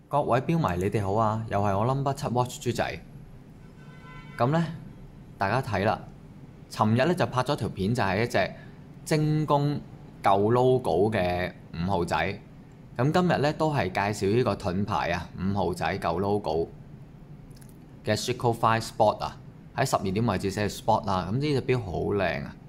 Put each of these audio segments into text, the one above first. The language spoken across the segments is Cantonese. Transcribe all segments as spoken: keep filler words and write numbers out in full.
各位標迷，你哋好啊！又係我 number 七 watch 豬仔。咁呢，大家睇啦。尋日咧就拍咗條片，就係一隻精工舊 logo 嘅五號仔。咁今日咧都係介紹呢個盾牌啊，五號仔舊 logo 嘅 Seiko Five Sport 啊，喺十二點位置寫 Sport 啦。咁呢隻錶好靚啊，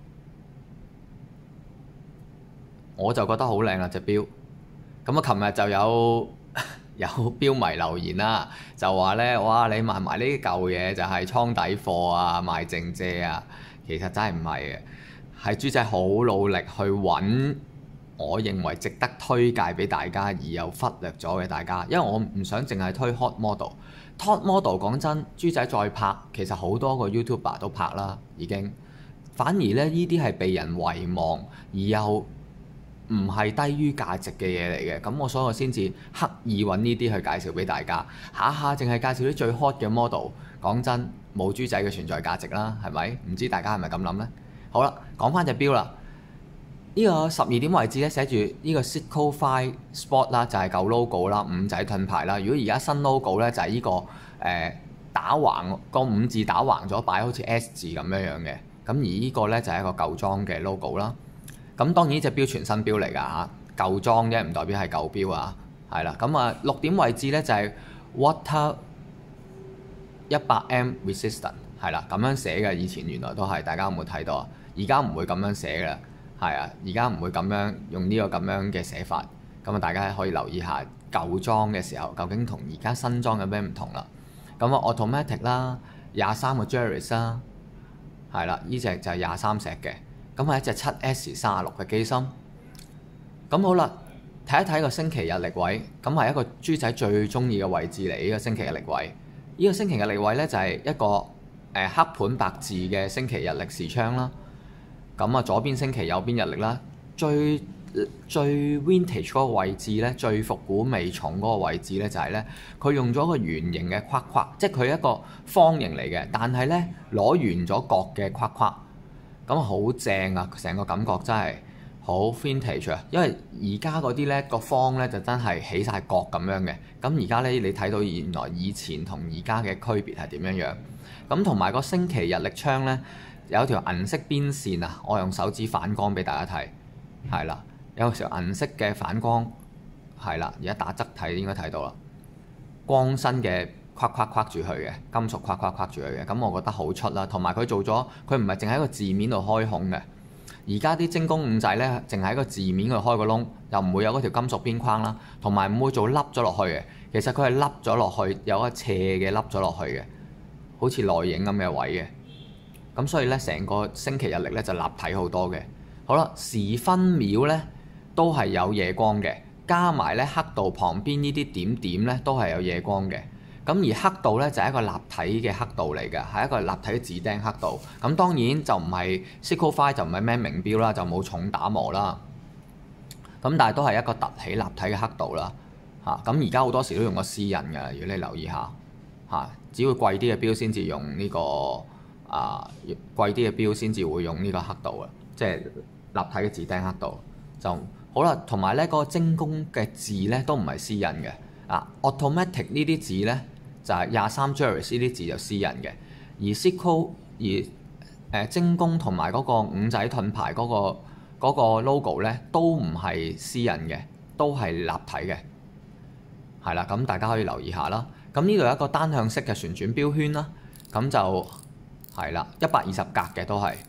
我就覺得好靚啊隻錶。咁啊，琴日就有有標迷留言啦，就話咧，哇！你賣埋呢啲舊嘢就係倉底貨啊，賣剩蔗啊，其實真係唔係嘅，係豬仔好努力去揾我認為值得推介俾大家而又忽略咗嘅大家，因為我唔想淨係推 hot model。hot model 講真，豬仔再拍，其實好多個 YouTuber 都拍啦，已經。反而咧，呢啲係被人遺忘而又唔係低於價值嘅嘢嚟嘅，咁我所以我先至刻意揾呢啲去介紹俾大家，下下淨係介紹啲最 hot 嘅 model， 講真冇豬仔嘅存在價值啦，係咪？唔知大家係咪咁諗呢？好啦，講翻隻錶啦，呢、這個十二點位置咧寫住呢個 Seiko Five Sport 啦，就係舊 logo 啦，五仔盾牌啦。如果而家新 logo 咧就係呢、這個誒、呃、打橫個五字打橫咗擺好似 S 字咁樣樣嘅，咁而呢個咧就係一個舊裝嘅 logo 啦。咁當然呢隻錶全新錶嚟㗎嚇，舊裝啫，唔代表係舊錶啊，係啦。咁啊六點位置咧就係 Water 一百 M Resistant， 係啦，咁樣寫嘅。以前原來都係，大家有冇睇到啊？而家唔會咁樣寫嘅，係啊，而家唔會咁樣用呢個咁樣嘅寫法。咁啊，大家可以留意下舊裝嘅時候，究竟同而家新裝有咩唔同啦。咁啊 Automatic 啦，廿三個 Jerris 啦，係啦，呢隻就係廿三石嘅。咁係一隻七 S 三十六嘅機芯。咁好啦，睇一睇個星期日曆位，咁係一個豬仔最中意嘅位置嚟。呢、這個星期日曆位，呢、這個星期日曆位咧就係、是、一個誒、呃、黑盤白字嘅星期日曆時窗啦。咁啊，左邊星期，右邊日曆啦。最最 vintage 嗰個位置咧，最復古味重嗰個位置咧，就係咧佢用咗個圓形嘅框框，即係佢一個方形嚟嘅，但係咧攞圓咗角嘅框框。咁好正啊！成個感覺真係好 vintage 啊！因為而家嗰啲咧個方咧就真係起晒角咁樣嘅。咁而家咧你睇到原來以前同而家嘅區別係點樣樣？咁同埋個星期日曆窗咧有條銀色邊線啊！我用手指反光俾大家睇，係啦，有條銀色嘅反光，係啦，而家打側睇應該睇到啦，光身嘅。框框框住佢嘅金屬框框框住佢嘅，咁我覺得好出啦。同埋佢做咗，佢唔係淨喺個字面度開孔嘅。而家啲精工五仔咧，淨喺個字面度開個窿，又唔會有嗰條金屬邊框啦，同埋唔會做凹咗落去嘅。其實佢係凹咗落去，有一個斜嘅凹咗落去嘅，好似內影咁嘅位嘅。咁所以咧，成個星期日曆咧就立體好多嘅。好啦，時分秒咧都係有夜光嘅，加埋咧黑度旁邊呢啲點點咧都係有夜光嘅。咁而黑度咧就係一個立體嘅黑度嚟嘅，係一個立體嘅紫釘黑度。咁當然就唔係 Seiko Five 就唔係咩名錶啦，就冇重打磨啦。咁但係都係一個凸起立體嘅黑度啦。嚇，咁而家好多時都用個絲印㗎，如果你留意下嚇，只會貴啲嘅錶先至用呢個啊，貴啲嘅錶先至會用呢個黑度啊，即係立體嘅紫釘黑度就好啦。同埋咧嗰個精工嘅字咧都唔係絲印嘅啊 ，Automatic 呢啲字咧。就係廿三 Jerris 呢啲字就私人嘅，而 Seiko 而誒、呃、精工同埋嗰個五仔盾牌嗰、嗰個嗰個 logo 咧都唔係私人嘅，都係立體嘅，係啦，咁大家可以留意下啦。咁呢度有一個單向式嘅旋轉錶圈啦，咁就係啦，一百二十格嘅都係。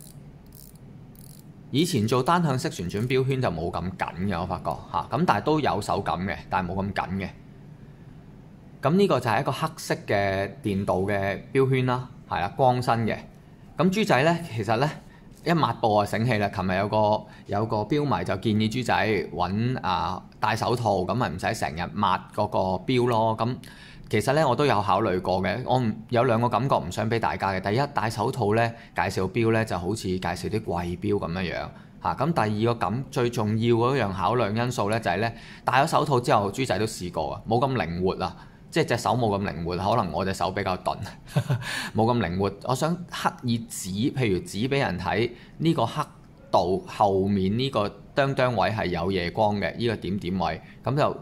以前做單向式旋轉錶圈就冇咁緊嘅，我發覺嚇，咁但係都有手感嘅，但係冇咁緊嘅。咁呢個就係一個黑色嘅電鍍嘅錶圈啦，係啦，光身嘅。咁豬仔咧，其實咧一抹布就醒起啦。琴日有個有個錶迷就建議豬仔揾啊戴手套，咁咪唔使成日抹嗰個錶咯。咁其實咧我都有考慮過嘅，我唔有兩個感覺唔想俾大家嘅。第一，戴手套咧介紹錶咧就好似介紹啲貴錶咁樣樣嚇。咁第二個感最重要嗰樣考量因素咧就係咧戴咗手套之後，豬仔都試過啊，冇咁靈活啊。即係隻手冇咁靈活，可能我隻手比較鈍，冇咁靈活。我想刻意指，譬如指俾人睇呢個黑度後面呢個釘釘位係有夜光嘅，呢個點點位咁就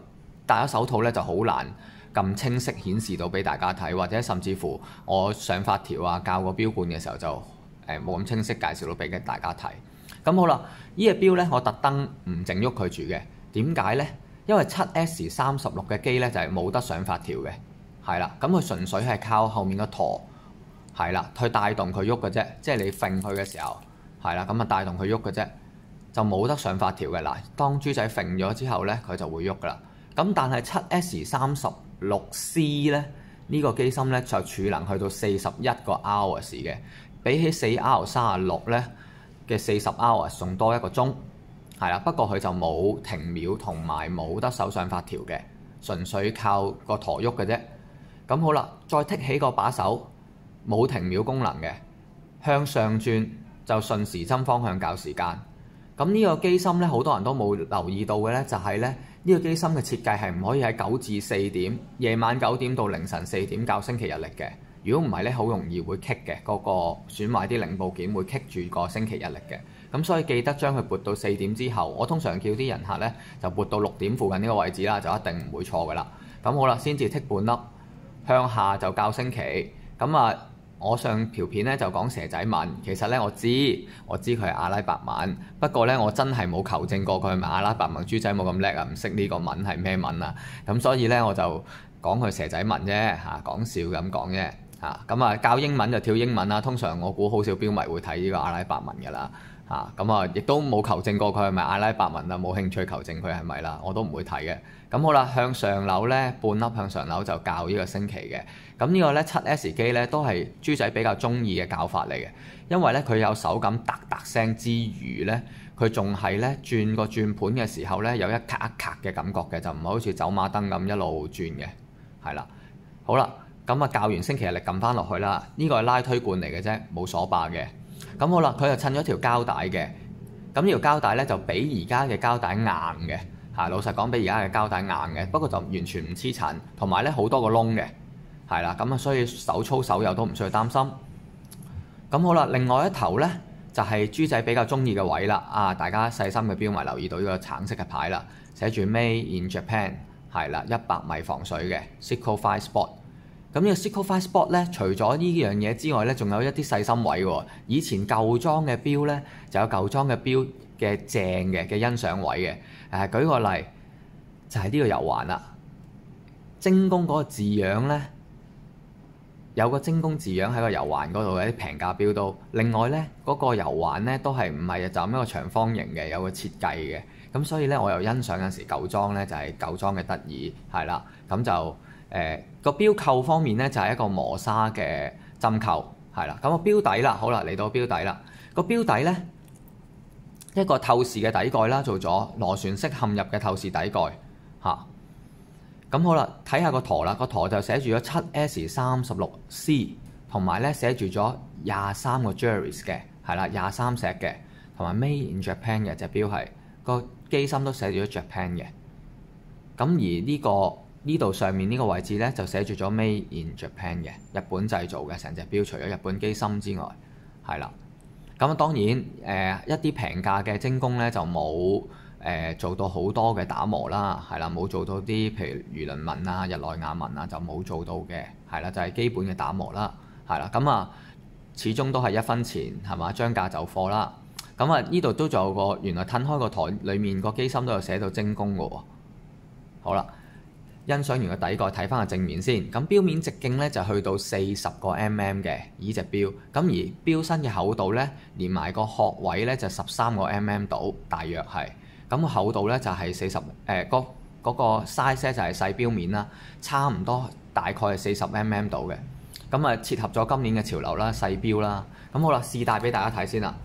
戴咗手套咧就好難咁清晰顯示到俾大家睇，或者甚至乎我上發條啊校個錶冠嘅時候就誒冇咁清晰介紹到俾大家睇。咁好啦，呢隻錶咧我特登唔整喐佢住嘅，點解咧？因為七 S 三十六嘅機咧就係冇得上發條嘅，係啦，咁佢純粹係靠後面個舵係啦去帶動佢喐嘅啫，即係你揈佢嘅時候係啦，咁啊帶動佢喐嘅啫，就冇得上發條嘅。嗱，當豬仔揈咗之後咧，佢就會喐噶啦。咁但係七 S 三十六 C 咧呢個機芯咧就儲能去到四十一個 hours 嘅，比起四 R 三十六咧嘅四十 hours 仲多一個鐘，係啦。不過佢就冇停秒同埋冇得手上發條嘅，純粹靠個舵喐嘅啫。咁好啦，再剔起個把手，冇停秒功能嘅，向上轉就順時針方向校時間。咁呢個機芯咧，好多人都冇留意到嘅咧，就係咧呢個機芯嘅設計係唔可以喺九至四點，夜晚九點到凌晨四點校星期日曆嘅。如果唔係咧，好容易會棘嘅，嗰個損壞啲零部件會棘住個星期日曆嘅。咁所以記得將佢撥到四點之後，我通常叫啲人客咧就撥到六點附近呢個位置啦，就一定唔會錯噶啦。咁好啦，先至剔半粒，向下就校星期。咁啊〜我上條片咧就講蛇仔紋，其實咧我知我知佢係阿拉伯文，不過咧我真係冇求證過佢係咪阿拉伯文，豬仔冇咁叻啊，唔識呢個文係咩文啊，咁所以咧我就講佢蛇仔紋啫嚇，講笑咁講啫嚇，咁啊教英文就跳英文啦，通常我估好少標迷會睇呢個阿拉伯文㗎啦嚇，咁啊亦都冇求證過佢係咪阿拉伯文啊，冇興趣求證佢係咪啦，我都唔會睇嘅。咁好啦，向上扭咧半粒向上扭就校呢個星期嘅。咁呢個咧七 S 機咧都係豬仔比較中意嘅校法嚟嘅，因為咧佢有手感嗒嗒聲之餘咧，佢仲係咧轉個轉盤嘅時候咧有一卡一卡嘅感覺嘅，就唔係好似走馬燈咁一路轉嘅，係啦。好啦，咁啊校完星期日曆撳翻落去啦，呢、這個係拉推罐嚟嘅啫，冇鎖把嘅。咁好啦，佢就襯咗條膠帶嘅，咁呢條膠帶咧就比而家嘅膠帶硬嘅。係老實講，比而家嘅膠帶硬嘅，不過就完全唔黐塵，同埋咧好多個窿嘅，係啦，咁啊，所以手操手友都唔需要擔心。咁好啦，另外一頭咧就係、是、豬仔比較中意嘅位啦。啊，大家細心嘅標迷留意到呢個橙色嘅牌啦，寫住 Made in Japan， 係啦，一百米防水嘅 Seiko Five Sport。咁呢個 Seiko Five Sport咧，除咗呢樣嘢之外咧，仲有一啲細心位喎。以前舊裝嘅標咧，就有舊裝嘅標嘅正嘅嘅欣賞位嘅。誒、啊，舉個例就係、是、呢個遊環啦，精工嗰個字樣咧，有個精工字樣喺個遊環嗰度嘅啲平價標都。另外咧，嗰、那個遊環咧都係唔係就咁一個長方形嘅，有個設計嘅。咁所以咧，我又欣賞有陣時舊裝咧就係、是、舊裝嘅得意，係啦。咁就誒個標扣方面咧就係、是、一個磨砂嘅針扣，係啦。咁、那個標底啦，好啦，嚟到標底啦，個標底咧。一個透視嘅底蓋啦，做咗螺旋式嵌入嘅透視底蓋嚇。咁好啦，睇下個舵啦，個舵就寫住咗七 S 三十六 C， 同埋咧寫住咗廿三個 Juris 嘅，係啦，廿三石嘅，同埋 Made in Japan 嘅隻錶係個機芯都寫住咗 Japan 嘅。咁而呢、呢個呢度上面呢個位置咧就寫住咗 Made in Japan 嘅，日本製造嘅成隻錶，除咗日本機芯之外，係啦。咁當然誒、呃、一啲平價嘅精工咧就冇誒、呃、做到好多嘅打磨啦，係啦，冇做到啲譬如魚鱗紋啊、日內瓦紋啊就冇做到嘅，係啦，就係、是、基本嘅打磨啦，係啦，咁啊始終都係一分錢係嘛，將價就貨啦。咁啊呢度都仲有個原來褪開個台裡面個機芯都有寫到精工嘅喎。好啦。欣賞完個底蓋，睇翻個正面先。咁錶面直徑咧就去到四十個 mm 嘅依隻錶，咁而錶身嘅厚度咧，連埋個殼位咧就十三個 mm 度，大約係。咁個厚度咧就係四十誒，嗰嗰個 size 咧就係細錶面啦，差唔多大概係四十 mm 度嘅。咁啊，切合咗今年嘅潮流啦，細錶啦。咁好啦，試戴俾大家睇先啦。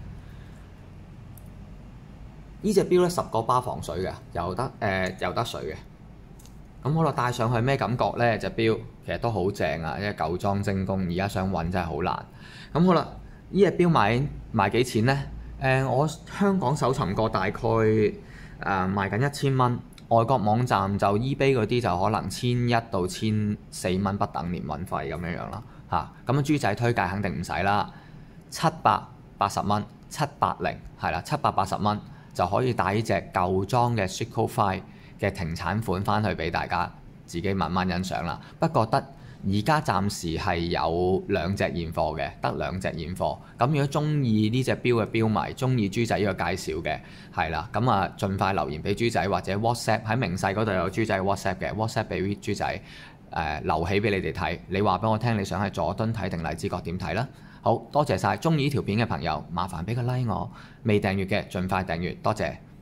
呢隻錶咧十個巴防水嘅，游得誒、呃、游得水嘅。咁好啦，戴上去咩感覺咧？隻錶其實都好正啊，因為舊裝精工，而家想揾真係好難。咁好啦，呢隻錶賣賣幾錢咧？誒、呃，我香港搜尋過，大概誒、呃、賣緊一千蚊。外國網站就 eBay 嗰啲就可能千一到千四蚊不等，連運費咁樣樣啦。嚇，咁啊豬仔推介肯定唔使啦，七百八十蚊，七百零係啦，七百八十蚊就可以戴呢隻舊裝嘅 Seiko Five 嘅停產款翻去俾大家自己慢慢欣賞啦。不過得而家暫時係有兩隻現貨嘅，得兩隻現貨。咁如果中意呢隻錶嘅錶迷，中意豬仔呢個介紹嘅，係啦，咁啊盡快留言俾豬仔或者 WhatsApp 喺明細嗰度有豬仔 WhatsApp 嘅 WhatsApp 俾豬仔誒、呃、留起俾你哋睇。你話俾我聽，你想喺佐敦睇定荔枝角點睇啦？好多謝晒，中意呢條片嘅朋友，麻煩俾個 like 我，未訂閱嘅盡快訂閱，多謝。